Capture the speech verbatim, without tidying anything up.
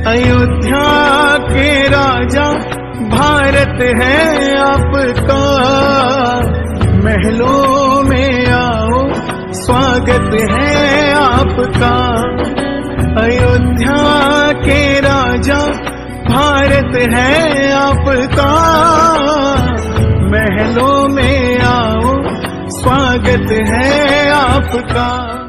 अयोध्या के राजा भारत है आपका, महलों में आओ स्वागत है आपका। अयोध्या के राजा भारत है आपका, महलों में आओ स्वागत है आपका।